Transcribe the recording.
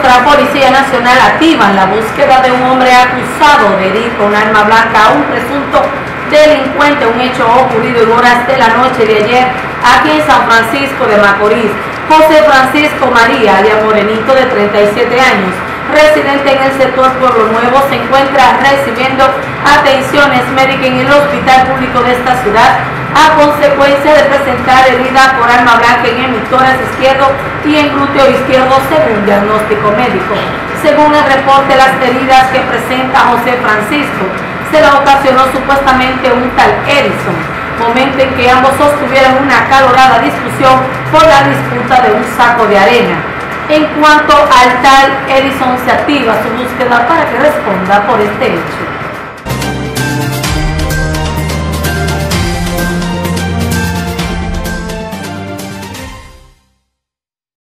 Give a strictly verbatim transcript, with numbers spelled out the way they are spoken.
la Policía Nacional activan la búsqueda de un hombre acusado de herir con arma blanca a un presunto delincuente, un hecho ocurrido en horas de la noche de ayer aquí en San Francisco de Macorís. José Francisco María, alias Morenito, de treinta y siete años, residente en el sector Pueblo Nuevo, se encuentra recibiendo atenciones médicas en el hospital público de esta ciudad a consecuencia de presentar herida por arma blanca en el tórax izquierdo y en glúteo izquierdo, según diagnóstico médico. Según el reporte, las heridas que presenta José Francisco se la ocasionó supuestamente un tal Edison, momento en que ambos sostuvieron una acalorada discusión por la disputa de un saco de arena. En cuanto al tal Edison, se activa su búsqueda para que responda por este hecho.